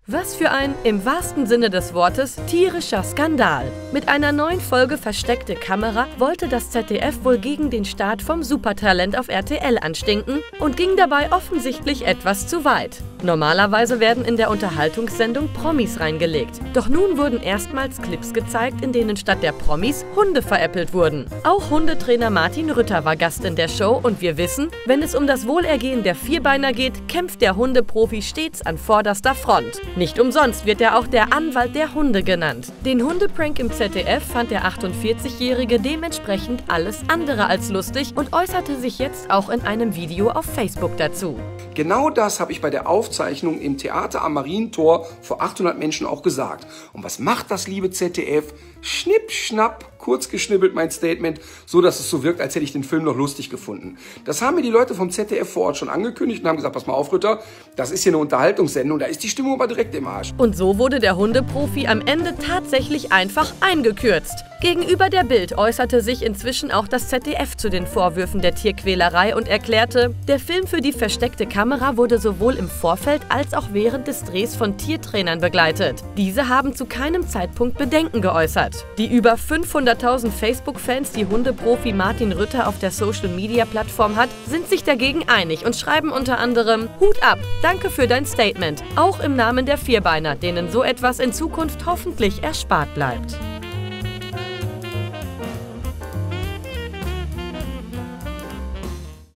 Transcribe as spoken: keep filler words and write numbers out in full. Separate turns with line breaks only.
Was für ein, im wahrsten Sinne des Wortes, tierischer Skandal. Mit einer neuen Folge Versteckte Kamera wollte das Z D F wohl gegen den Start vom Supertalent auf R T L anstinken und ging dabei offensichtlich etwas zu weit. Normalerweise werden in der Unterhaltungssendung Promis reingelegt. Doch nun wurden erstmals Clips gezeigt, in denen statt der Promis Hunde veräppelt wurden. Auch Hundetrainer Martin Rütter war Gast in der Show und wir wissen, wenn es um das Wohlergehen der Vierbeiner geht, kämpft der Hundeprofi stets an vorderster Front. Nicht umsonst wird er auch der Anwalt der Hunde genannt. Den Hundeprank im Z D F fand der achtundvierzigjährige dementsprechend alles andere als lustig und äußerte sich jetzt auch in einem Video auf Facebook dazu.
Genau das habe ich bei der Aufzeichnung im Theater am Marientor vor achthundert Menschen auch gesagt. Und was macht das liebe Z D F? Schnipp, schnapp, kurz geschnippelt mein Statement, so dass es so wirkt, als hätte ich den Film noch lustig gefunden. Das haben mir die Leute vom Z D F vor Ort schon angekündigt und haben gesagt, pass mal auf Rütter, das ist hier eine Unterhaltungssendung, da ist die Stimmung aber direkt im Arsch.
Und so wurde der Hundeprofi am Ende tatsächlich einfach eingekürzt. Gegenüber der Bild äußerte sich inzwischen auch das Z D F zu den Vorwürfen der Tierquälerei und erklärte, der Film für die versteckte Kamera wurde sowohl im Vorfeld als auch während des Drehs von Tiertrainern begleitet. Diese haben zu keinem Zeitpunkt Bedenken geäußert. Die über fünfhunderttausend Facebook-Fans, die Hundeprofi Martin Rütter auf der Social-Media-Plattform hat, sind sich dagegen einig und schreiben unter anderem: Hut ab, danke für dein Statement, auch im Namen der Vierbeiner, denen so etwas in Zukunft hoffentlich erspart bleibt.